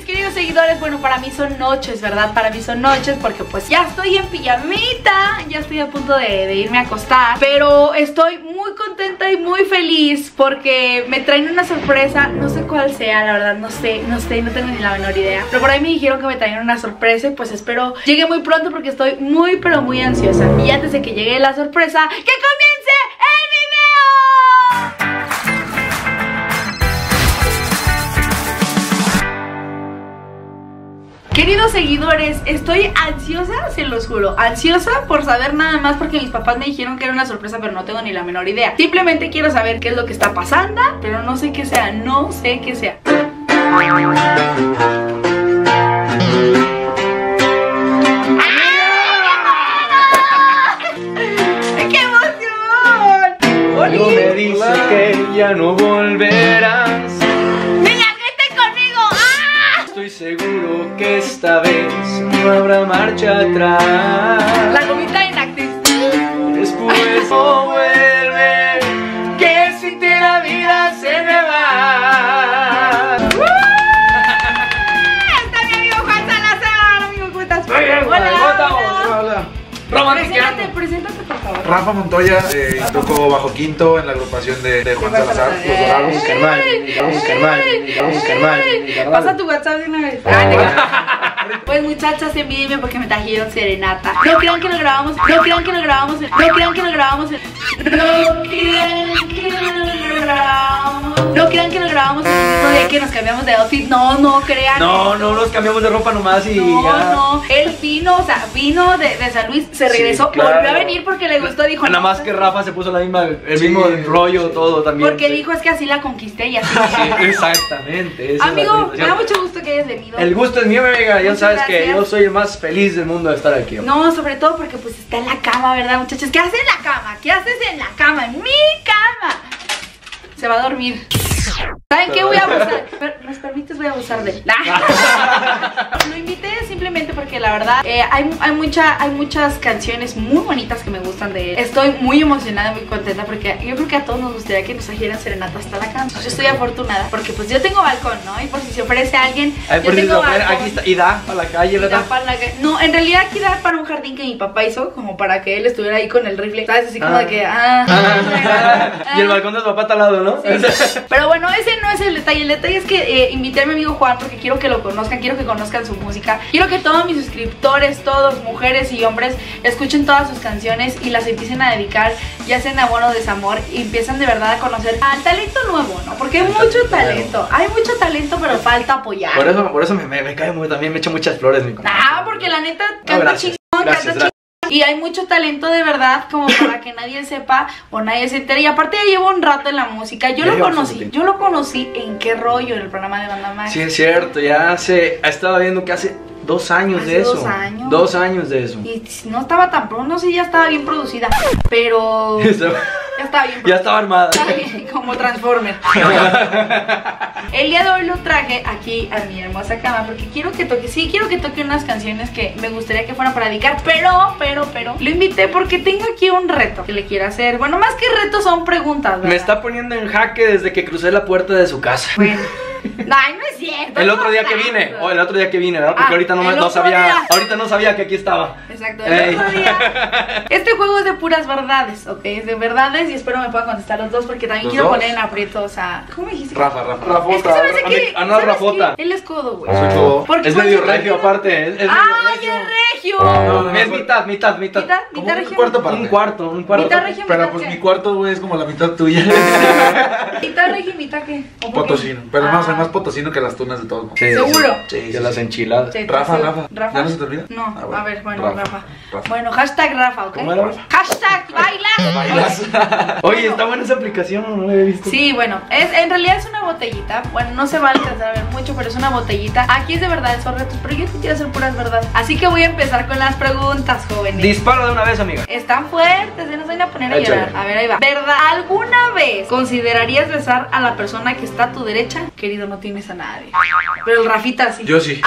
mis queridos seguidores, bueno, para mí son noches, ¿verdad? Para mí son noches porque pues ya estoy en pijamita, ya estoy a punto de irme a acostar. Pero estoy muy contenta y muy feliz porque me traen una sorpresa, no sé cuál sea, la verdad, no tengo ni la menor idea. Pero por ahí me dijeron que me traían una sorpresa y pues espero llegue muy pronto porque estoy muy, pero muy ansiosa. Y antes de que llegue la sorpresa, ¡que comience el video! Queridos seguidores, estoy ansiosa, se los juro, ansiosa por saber nada más porque mis papás me dijeron que era una sorpresa, pero no tengo ni la menor idea. Simplemente quiero saber qué es lo que está pasando, pero no sé qué sea, no sé qué sea. ¡Qué emoción! Algo me dice que ya no volverás. Estoy seguro que esta vez no habrá marcha atrás. La gomita inactive. Después no vuelve, que sin ti la vida se me va. Está mi amigo Juan Salazar. Amigo, ¿cómo estás? Hola. Preséntate por favor. Rafa Montoya, toco bajo quinto en la agrupación de Juan Salazar, Los Dorados. Pasa tu WhatsApp de una vez. Pues muchachas, envídenme porque me trajeron serenata. No crean que lo grabamos. No crean que lo grabamos el mismo día que nos cambiamos de outfit. No crean. No nos cambiamos de ropa nomás y No. Él vino, o sea, vino de San Luis, se regresó, claro. Volvió a venir porque le gustó, dijo. Nada más que Rafa se puso el mismo rollo, todo también. Porque dijo, es que así la conquisté y así. Sí, exactamente. Amigo, me da mucho gusto que hayas venido. El gusto es mío, mi amiga. Ya Muchas sabes gracias. que yo soy el más feliz del mundo de estar aquí. No, sobre todo porque pues está en la cama, ¿verdad, muchachos? ¿Qué haces en la cama? ¿Qué haces en la cama? ¡En mi cama! Se va a dormir. ¿Saben qué? Voy a abusar. ¿Me permites? Voy a abusar de él. Lo invité simplemente porque la verdad hay muchas canciones muy bonitas que me gustan de él. Estoy muy emocionada, muy contenta porque yo creo que a todos nos gustaría que nos trajeran serenata hasta la cama. Yo estoy afortunada porque pues yo tengo balcón, ¿no? Y por si se ofrece a alguien, yo tengo balcón. Aquí está, y da para la calle, ¿verdad? No, en realidad aquí da para un jardín que mi papá hizo, como para que él estuviera ahí con el rifle, ¿sabes? Así como de que y el balcón de su papá está al lado, ¿no? Sí. Pero bueno, ese no es el detalle. El detalle es que invité a mi amigo Juan porque quiero que lo conozcan, quiero que conozcan su música. Quiero que todos mis suscriptores, todos, mujeres y hombres, escuchen todas sus canciones y las empiecen a dedicar, ya sea en amor o desamor, y empiezan de verdad a conocer al talento nuevo, ¿no? Porque hay mucho talento, pero falta apoyar. Por eso me cae muy, también me echo muchas flores, mi corazón. Porque la neta canta chingón, canta chingón. Y hay mucho talento de verdad como para que nadie sepa o nadie se entere. Y aparte ya llevo un rato en la música. Yo lo conocí en Qué Rollo, en el programa de Banda Max. Sí, es cierto, estaba viendo que hace 2 años de eso. 2 años. 2 años de eso. Y no estaba tan pronto, no sé, ya estaba bien producida. Pero ya estaba bien producida. Ya estaba armada. Como Transformer. El día de hoy lo traje aquí a mi hermosa cama porque quiero que toque unas canciones que me gustaría que fueran para dedicar. Pero lo invité porque tengo aquí un reto que le quiero hacer. Bueno, más que retos son preguntas, ¿verdad? Me está poniendo en jaque desde que crucé la puerta de su casa. Bueno. Ay, no es cierto. El otro día que vine, ¿verdad? Porque ahorita no sabía que aquí estaba. Exacto, el otro día. Este juego es de puras verdades, ¿ok? Es de verdades y espero me puedan contestar los dos porque también quiero poner en aprieto, o sea, ¿cómo me dijiste? Rafa. Es que sabes que no, Rafota. Él es codo, güey. Soy codo. Es medio regio aparte. Es regio. No, es mitad. ¿Mitad ¿Cómo regio? un cuarto parte? Un cuarto. Mitad regio, Pero mitad pues qué? mi cuarto, güey, es como la mitad tuya. ¿Mitad regio y mitad qué? ¿O por qué? Potosino. Pero no, soy más potosino que las tunas de todo. Sí, ¿Seguro? Sí, de las enchiladas. Sí, Rafa. ¿Rafa? ¿Ya no se te olvida? No, Bueno. a ver, bueno, Rafa. Rafa. Bueno, hashtag Rafa, ¿ok? ¿Cómo era? Hashtag bailas. Oye, está buena esa aplicación, no la había visto. Sí, bueno, en realidad es una botellita. Bueno, no se va a alcanzar a ver mucho, pero es una botellita. Aquí es de verdad, son retos, pero yo te quiero hacer puras verdades. Así que voy a empezar con las preguntas, jóvenes. Dispara de una vez, amiga. Están fuertes, se nos van a poner a Échale. llorar. A ver, ahí va. ¿Verdad? ¿Alguna vez considerarías besar a la persona que está a tu derecha? Querido, no tienes a nadie. Pero el Rafita sí. Yo sí.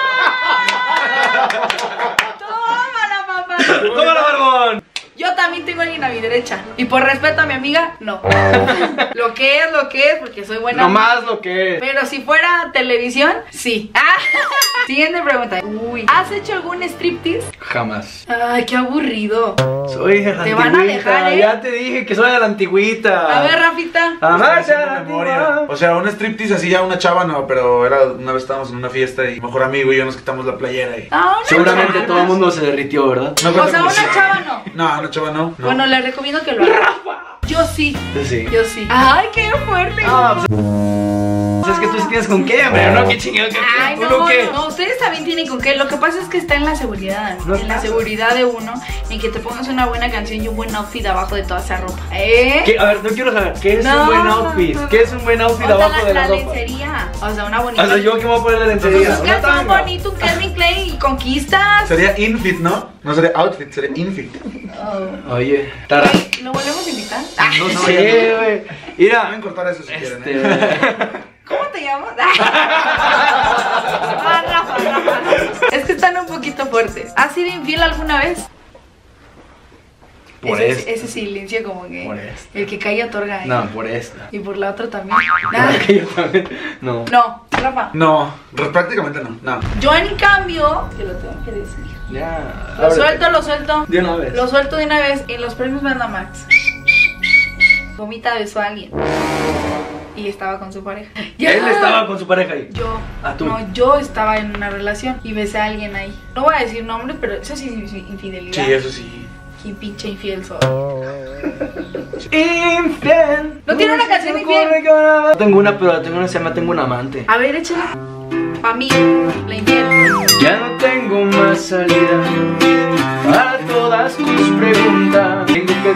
¡Tómala, papá! ¡Tómala, barbón! Yo también te tengo a alguien a mi derecha. Y por respeto a mi amiga, no. Lo que es, porque soy buena. No más lo que es. Pero si fuera televisión, sí. Siguiente pregunta. Uy, ¿has hecho algún striptease? Jamás. Ay, qué aburrido. Soy de la Te van a dejar, ¿eh? Ya te dije que soy de la antigüita. A ver, Rafita. Jamás Estoy de la haciendo memoria. antigua. O sea, un striptease así ya una chava no, pero era una vez estábamos en una fiesta y mi mejor amigo y yo nos quitamos la playera y... No, una Seguramente chava. todo el mundo se derritió, ¿verdad? No O cuenta sea, como una si- chava no. No, una chava no. no. Bueno, le recomiendo que lo haga. Yo sí. Sí. Yo sí. Ay, qué fuerte. Pues es que tú sí tienes con qué, hombre. No, qué chingado que Ay, tú no, lo que. no, ustedes también tienen con qué. Lo que pasa es que está en la seguridad, No en la pasa. seguridad de uno, en que te pongas una buena canción y un buen outfit abajo de toda esa ropa. ¿Eh? ¿Qué? A ver, no quiero saber. ¿Qué es No, un buen outfit? no. ¿Qué es un buen outfit O sea, abajo de la ropa? lencería. O sea, una bonita. O sea, yo qué me voy a poner de Pues lencería. un Una calzón tanga. bonito, un Calvin Klein y conquistas. Sería infit, ¿no? No sería outfit, sería infit. Oh. Oye, Tara. ¿Lo volvemos a invitar? No no, sé, ya güey. Pueden Mira. cortar eso si quieren, Este. ¿Cómo te llamas? Rafa. Es que están un poquito fuertes. ¿Has sido infiel alguna vez? Por ese silencio como que Por esta. el que calla otorga, ¿eh? No, por esta. Y por la otra también. Que yo también. No. No, Rafa. No, prácticamente no. No. Yo en cambio, te lo tengo que decir. Ya. Lo suelto. De una vez. Lo suelto de una vez en los premios Bandamax. Gomita besó a alguien. Y estaba con su pareja. Él estaba con su pareja ahí. Yo. Ah, tú. No, yo estaba en una relación y besé a alguien ahí. No voy a decir nombre, pero eso sí es infidelidad. Sí, eso sí. Qué pinche infiel soy. Infiel. ¿No tiene una canción infiel? Tengo una, pero tengo una, se llama Tengo un amante. A ver, échala. Pa' mí, la infiel. Ya no tengo más salida para todas tus preguntas. Tengo que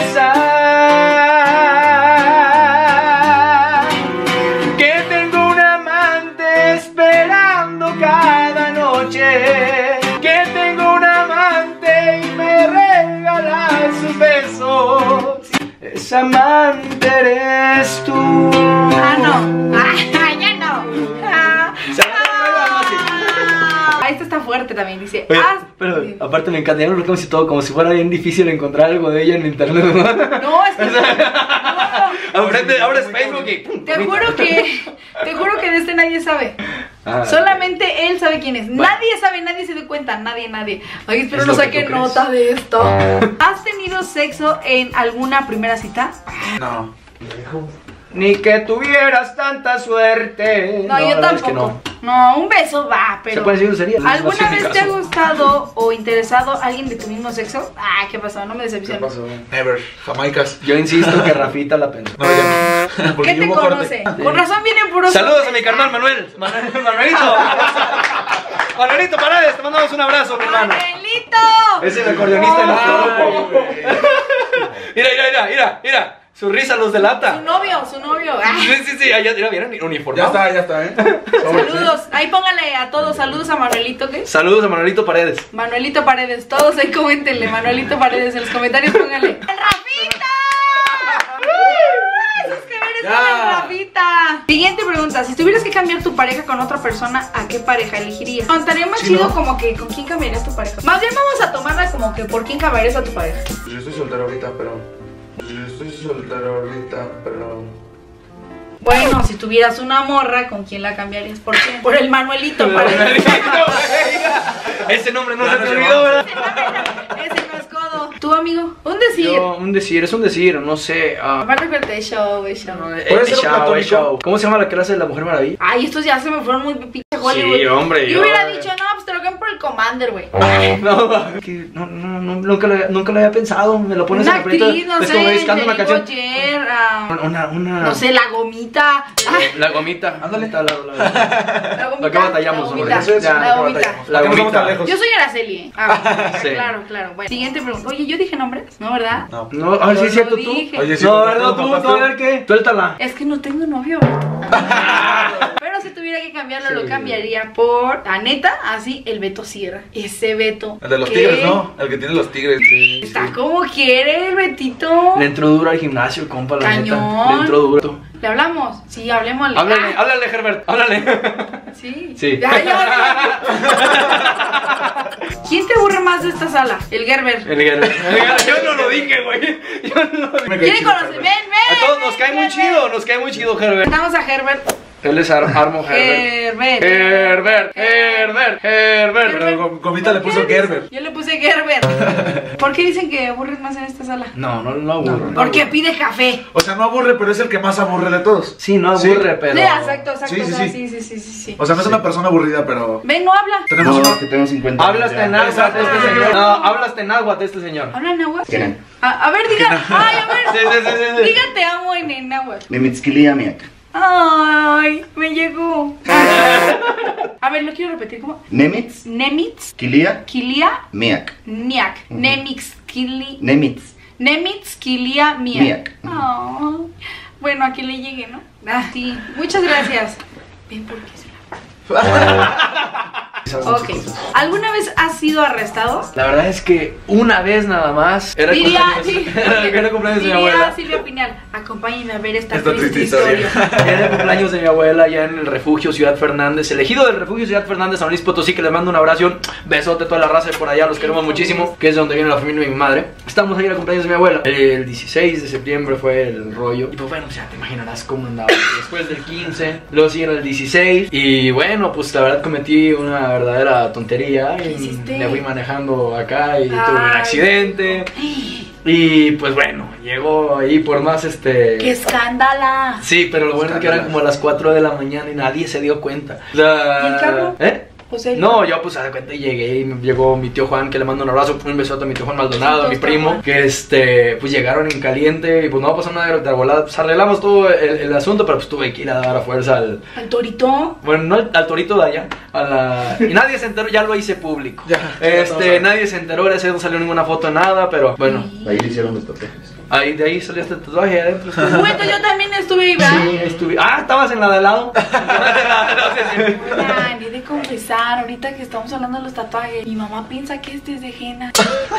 confesar que tengo un amante esperando cada noche. Que tengo un amante y me regala sus besos. Esa amante eres tú. Ah, no. Ah, ya no. Esta está fuerte también, dice. Oye, pero aparte me encanta, ya lo como si todo, como si fuera bien difícil encontrar algo de ella en internet, ¿no? No, es que no. Abres Facebook y ¡pum! Te juro que de este nadie sabe. Ah, Solamente él sabe quién es. Bueno. Nadie sabe, nadie se dio cuenta, nadie. Ay, espero Es no lo que saquen tú crees. nota de esto. ¿Has tenido sexo en alguna primera cita? No. Ni que tuvieras tanta suerte. No, yo la verdad es que tampoco. No, un beso va, Se pero. puede decir groserías, es ¿Alguna más vez te ha eficaz. gustado o interesado alguien de tu mismo sexo? Ah, ¿qué pasó? No me ¿Qué decepciones. pasó? Never. Jamaicas. Yo insisto que Rafita la pensó. No, ya no. Porque ¿Qué te hubo corte. conoce? Con razón vienen puros. Saludos a mi carnal Manuel. Manuelito. Manuelito Paredes, te mandamos un abrazo, mi hermano. ¡Manuelito! Es el acordeonista de nuestro Ay, grupo. güey. Mira. Su risa los delata. Su novio. Ah. Sí, allá, vieron Ya uniformado. está, ¿eh? Saludos. Ahí póngale a todos saludos a Manuelito, ¿qué? Saludos a Manuelito Paredes. Manuelito Paredes, todos ahí coméntenle, Manuelito Paredes, en los comentarios pónganle. ¡Rafita! ¡Esos que merecen Ya. Rafita! Siguiente pregunta, si tuvieras que cambiar tu pareja con otra persona, ¿a qué pareja elegirías? No, estaría más Sí, chido ¿no? como que, ¿con quién cambiarías tu pareja? Más bien vamos a tomarla como que, ¿por quién cambiarías a tu pareja? Pues yo estoy soltero ahorita, pero... Bueno, si tuvieras una morra, ¿con quién la cambiarías? ¿Por qué? Por el Manuelito Paredes. Ese nombre no Ya se no te se olvidó, va. ¿verdad? Ese no es codo. ¿Tú, amigo? Un decir. Yo, un decir, no sé. Aparte que es show. ¿Puede ser un platónico? ¿Cómo se llama la clase de la Mujer Maravilla? Ay, estos ya se me fueron muy pinche Hollywood. Sí, hombre, Yo yo- hubiera dicho, no, pues te lo cambian por el Commander, güey. No, nunca lo había pensado. Me lo pones Una en la actriz, no es como sé, buscando una canción. Boyer, Una. no sé, la gomita. La gomita. Ándale. Está la La gomita. Lo que batallamos, la hombre. gomita. Eso es Ya, lo que la gomita. batallamos. La ¿Por qué no estamos gomita. tan lejos? Yo soy Araceli. Sí. Claro. Bueno, siguiente pregunta. Oye, yo dije nombres, ¿no, verdad? No. No, a ver si Yo es cierto lo tú. dije. Oye, sí, No, ¿por a qué ver, lo no, tú, mataste? a ver qué. Suéltala. Es que no tengo novio. Pero si tuviera que cambiarlo, Sí. lo cambiaría por, la neta, así, el Beto Sierra. Ese Beto. El de los ¿Qué? tigres, ¿no? El que tiene los tigres. Está como quiere el Betito. Le entró duro al gimnasio, compa, la neta. Cañón. Le entró duro. ¿Le hablamos? Sí, hablemosle. Háblale, Ah, háblale, Herbert, háblale. sí. Sí. Ya. ¿Quién te aburre más de esta sala? El Gerber. El Gerber. Yo no lo dije, güey. Yo no lo dije. ¿Quién conoce? Ven. A todos nos cae muy chido, Gerber. Presentamos a Herbert. Él es Armo Herbert. Herbert. Pero Comita le puso Gerber. Yo le puse Gerber. ¿Por qué dicen que aburres más en esta sala? No aburre. Porque pide café. O sea, no aburre, pero es el que más aburre de todos. Sí, no aburre, pero... Sí, exacto. Sí. O sea, no es una persona aburrida, pero... Ven, no habla. Tenemos No, uno. es que tengo 50 Habla años hasta en ya. náhuatl este señor. No, habla hasta en náhuatl este señor. ¿Habla en náhuatl? ¿Quieren? A ver, diga. Ay, a ver. Sí. Diga te amo en náhuatl. Nemitzkilia miak. Ay, me llegó. A ver, lo quiero repetir. ¿Cómo? Nemitz Nemitz, Kilia Kilia, miak. Miak. Nemix, Kili. Nemitz. Nemitz, Kilia, Miak. Miak. Ay. Bueno, aquí le llegué, ¿no? Sí. Muchas gracias. Ven, ¿por qué se la... Ok. ¿Alguna vez has sido arrestado? La verdad es que una vez nada más. Era el cumpleaños de mi abuela. Silvia Pinal, acompáñenme a ver esta Esta triste triste historia. Era el cumpleaños de mi abuela ya en el refugio Ciudad Fernández, elegido del refugio Ciudad Fernández, San Luis Potosí, que les mando un abrazo, un besote a toda la raza de por allá, los queremos muchísimo, que es de donde viene la familia de mi madre. Estamos ahí en el cumpleaños de mi abuela. El 16 de septiembre fue el rollo. Y pues bueno, ya te imaginarás cómo andaba. Después del 15, luego siguieron el 16. Y bueno, pues la verdad cometí una verdadera tontería. ¿Qué hiciste? Me fui manejando acá y tuve un accidente. Y pues bueno, llegó ahí por más ¡Qué escándala! Sí, pero lo bueno es que eran como a las 4 de la mañana y nadie se dio cuenta. O sea, ¿Y el carro? ¿Eh? Pues él... No, yo pues a de cuenta llegué y me llegó mi tío Juan, que le mando un abrazo, un besote a mi tío Juan Maldonado, a mi primo, que pues llegaron en caliente y pues no pasó nada de volada, pues arreglamos todo el asunto, pero pues tuve que ir a dar a fuerza al torito. Bueno, no al torito de allá, y nadie se enteró, ya lo hice público. Nadie se enteró, gracias a Dios no salió ninguna foto, nada, pero bueno. Ahí le hicieron los tatuajes. De ahí salió este tatuaje adentro. Bueno, yo también estuve ahí, ¿verdad? Sí, estuve. Ah, estabas en la de al lado. Ay, ni de confesar, ahorita que estamos hablando de los tatuajes, mi mamá piensa que este es de henna.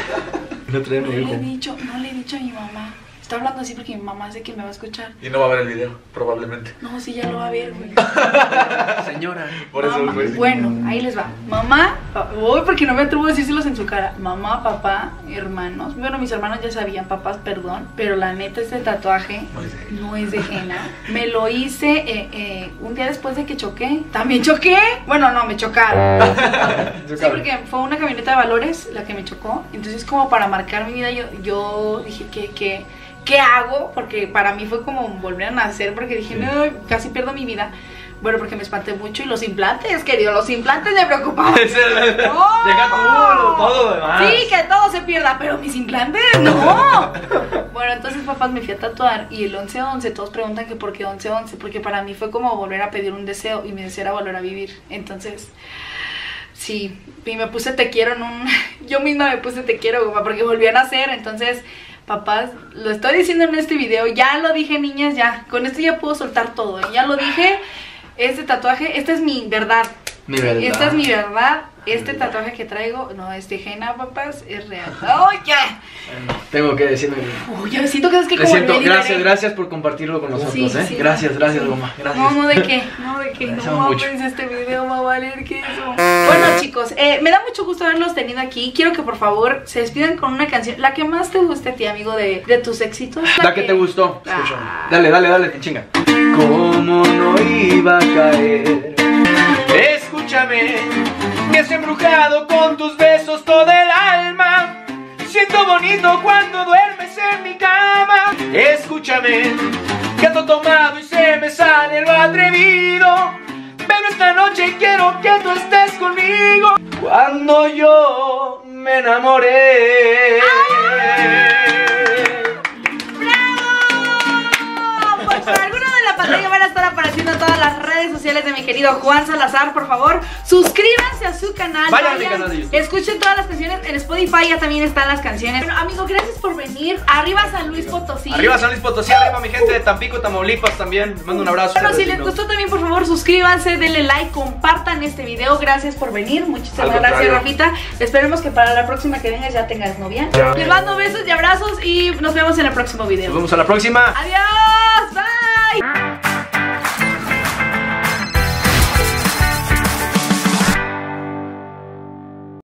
No le he dicho a mi mamá. Estoy hablando así porque mi mamá sé que me va a escuchar. Y no va a ver el video, probablemente. No, sí, ya lo va a ver, güey. Señora. Por eso, Mamá, güey. bueno, ahí les va. Mamá, uy, porque no me atrevo a decírselos en su cara. Mamá, papá, hermanos. Bueno, mis hermanos ya sabían, papás, perdón. Pero la neta, este tatuaje no es de henna. Me lo hice un día después de que choqué. ¿También choqué? Bueno, no, me chocaron. Sí, porque fue una camioneta de valores la que me chocó. Entonces, como para marcar mi vida, yo dije ¿qué hago? Porque para mí fue como volver a nacer, porque dije, no, casi pierdo mi vida. Bueno, porque me espanté mucho y los implantes, querido, los implantes me preocupaban. ¡Oh! Deja todo lo demás. Sí, que todo se pierda, pero mis implantes, no. Bueno, entonces papás me fui a tatuar y el 11-11, todos preguntan que por qué 11-11, porque para mí fue como volver a pedir un deseo y mi deseo era volver a vivir. Entonces... sí, y me puse te quiero yo misma me puse te quiero, porque volví a nacer. Entonces, papás, lo estoy diciendo en este video, ya lo dije, niñas, ya, con esto ya puedo soltar todo, ya lo dije. Este tatuaje, esta es mi verdad. Esta es mi verdad. Este tatuaje que traigo no es de henna, papás, es real. ¡Oh, ya! Tengo que decirme. Ya siento que es que te como siento, me liberé. gracias por compartirlo con nosotros, Sí, sí, Gracias, sí. Goma. Gracias. No, de qué. No mames, este video va a valer que eso. Bueno, chicos, me da mucho gusto haberlos tenido aquí. Quiero que por favor se despidan con una canción, la que más te guste a ti, amigo, de tus éxitos. La que te gustó. Ah. Dale, te chinga. ¿Cómo no iba a caer? Escúchame, que has embrujado con tus besos todo el alma. Siento bonito cuando duermes en mi cama. Escúchame, que ando tomado y se me sale lo atrevido. Pero esta noche quiero que tú estés conmigo. Cuando yo me enamoré. ¡Bravo! Pues por alguna de la pantalla van a estar apareciendo todas las redes sociales de mi querido Juan Salazar. Por favor, suscríbanse a su canal. Vayan a mi canal de YouTube. Escuchen todas las canciones. En Spotify ya también están las canciones. Bueno, amigo, gracias por venir. Arriba San Luis Potosí. Arriba San Luis Potosí, arriba mi gente de Tampico, Tamaulipas también. Les mando un abrazo. Bueno, si les gustó también, por favor, suscríbanse, denle like, compartan este video. Gracias por venir. Muchísimas gracias, Rafita. Esperemos que para la próxima que vengas ya tengas novia. Les mando besos y abrazos y nos vemos en el próximo video. Nos vemos a la próxima. Adiós.